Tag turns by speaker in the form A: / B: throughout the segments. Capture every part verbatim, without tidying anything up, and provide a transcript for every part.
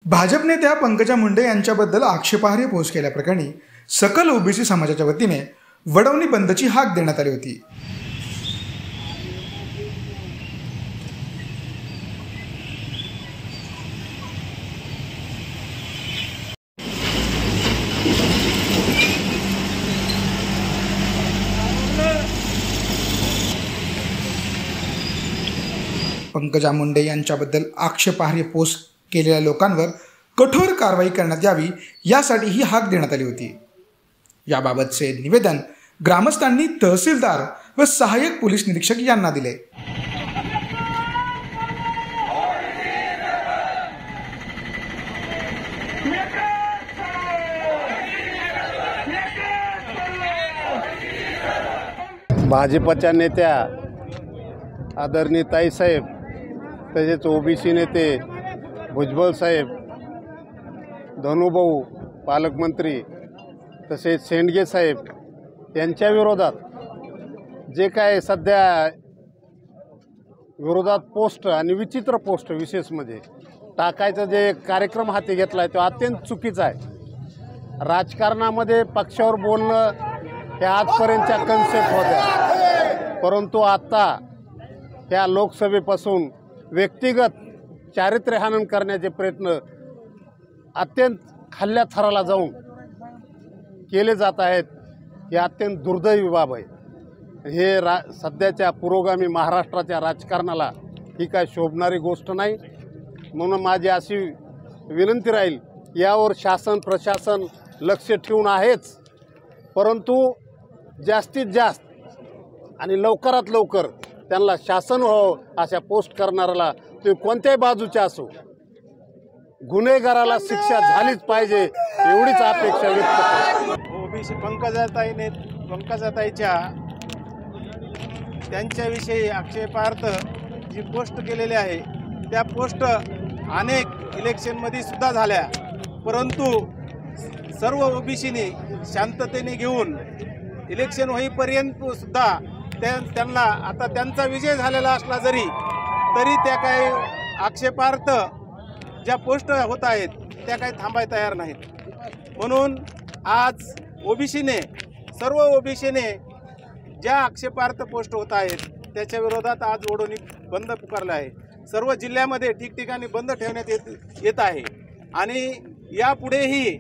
A: भाजप नेत्या पंकजा मुंडे यांच्याबद्दल आक्षेपार्ह पोस्ट केल्याप्रकरणी सकल ओबीसी समाजाच्या वतीने वडवणी बंदची हाक देण्यात आली होती। पंकजा मुंडे यांच्याबद्दल आक्षेपार्ह पोस्ट केलेल्या लोकांवर कठोर कारवाई करण्यात यावी यासाठी ही हाक देण्यात आली होती। याबाबतचे निवेदन ग्रामस्थांनी तहसीलदार व सहाय्यक पोलीस निरीक्षक यांना दिले।
B: भाजपच्या नेत्या आदरणीय ताईसाहेब तसेच ओबीसी नेते भुजबळ साहेब, धनुभाऊ पालकमंत्री तसेच शेंडगे साहेब यांच्या विरोधात जे काय सध्या विरोधात पोस्ट आणि विचित्र पोस्ट विशेष म्हणजे टाकायचा जे कार्यक्रम हाती घेतला आहे तो अत्यंत चुकीचा आहे। राजकारणामध्ये पक्षावर बोलणं हे आजपर्यंतच्या कन्सेप्ट होत्या, परंतु आता ह्या लोकसभेपासून व्यक्तिगत चारित्र्यहनन करण्याचे प्रयत्न अत्यंत खाल्ल्या थराला जाऊन केले जात आहेत। हे अत्यंत दुर्दैवी बाब आहे। हे रा सध्याच्या पुरोगामी महाराष्ट्राच्या राजकारणाला ही काय शोभणारी गोष्ट नाही। म्हणून माझी अशी विनंती राहील, यावर शासन प्रशासन लक्ष ठेवून आहेच, परंतु जास्तीत जास्त आणि लवकरात लवकर त्यांना शासन हो अशा पोस्ट करणाऱ्याला ते कोणत्याही बाजूचे असो गुन्हेगाराला शिक्षा झालीच पाहिजे एवढीच अपेक्षा व्यक्त करतो।
C: ओबीसी पंकजाताईने पंकजाताईच्या त्यांच्याविषयी आक्षेपार्थ जी पोस्ट केलेली आहे त्या पोस्ट अनेक इलेक्शनमध्ये सुद्धा झाल्या, परंतु सर्व ओबीसीने शांततेने घेऊन इलेक्शन होईपर्यंत सुद्धा त्या त्यांना आता त्यांचा विजय झालेला असला जरी तरी त्या काही आक्षेपार्थ ज्या पोस्ट होत आहेत त्या काही थांबाय तयार नाहीत। म्हणून आज ओबीसीने सर्व ओबीसीने ज्या आक्षेपार्थ पोस्ट होत आहेत त्याच्या विरोधात आज वडवणी बंद पुकारला आहे। सर्व जिल्ह्यामध्ये ठिकठिकाणी बंद ठेवण्यात येत येत आहे आणि यापुढेही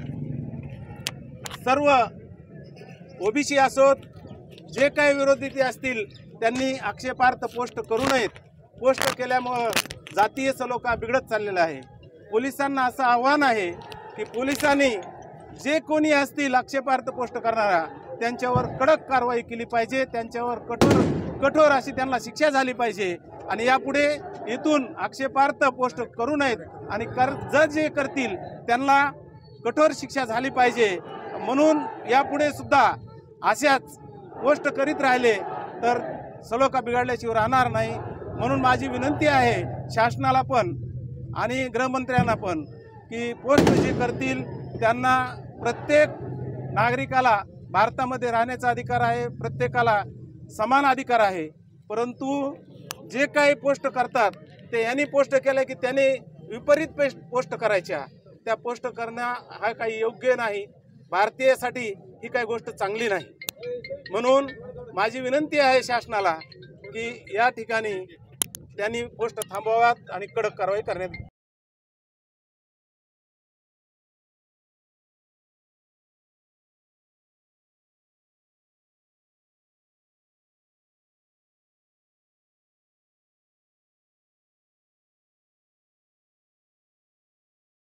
C: सर्व ओबीसी असोत जे काही विरोधी असतील त्यांनी आक्षेपार्थ पोस्ट करू नयेत। पोस्ट केल्यामुळं जातीय सलोखा बिघडत चाललेला आहे। पोलिसांना असं आव्हान आहे की पोलिसांनी जे कोणी असतील आक्षेपार्थ पोस्ट करणारा त्यांच्यावर कडक कारवाई केली पाहिजे, त्यांच्यावर कठोर कठोर अशी त्यांना शिक्षा झाली पाहिजे आणि यापुढे इथून आक्षेपार्थ पोस्ट करू नयेत आणि कर जर जे करतील त्यांना कठोर शिक्षा झाली पाहिजे। म्हणून यापुढे सुद्धा अशाच पोस्ट करीत राहिले तर सलोखा बिघडल्याशिवाय राहणार नाही। म्हणून माझी विनंती आहे शासनाला पण आणि गृहमंत्र्यांना पण की पोस्ट जे करतील त्यांना प्रत्येक नागरिकाला भारतामध्ये राहण्याचा अधिकार आहे, प्रत्येकाला समान अधिकार आहे, परंतु जे काही पोस्ट करतात ते यांनी पोस्ट केलं की त्यांनी विपरीत पेस्ट पोस्ट करायच्या, त्या पोस्ट करणं हा काही योग्य नाही। भारतीयासाठी ही काही गोष्ट चांगली नाही। म्हणून माझी विनंती आहे शासनाला की या ठिकाणी त्यांनी पोस्ट थांबवाव्यात आणि कडक कारवाई करण्यात